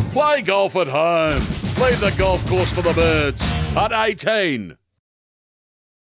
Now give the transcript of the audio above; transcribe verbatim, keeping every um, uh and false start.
Play golf at home. Leave the golf course for the birds. Putt eighteen.